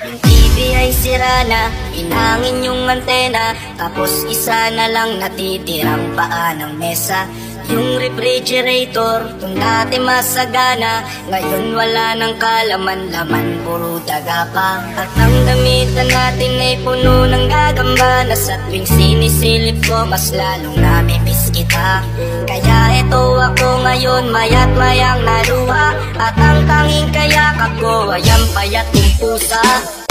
Yung TV ay sira na, inangin yung antena, tapos isa na lang natitirang paa ng mesa. Yung refrigerator, kung dati masagana, ngayon wala nang kalaman-laman, puro daga pa. At ang damitan natin ay puno ng gagamba, na sa tuwing sinisilip ko, mas lalong namimiss kita. Kaya eto ako ngayon, mayat mayang naluha, at ang tanging kayakap ko ay ang payat ng pusa.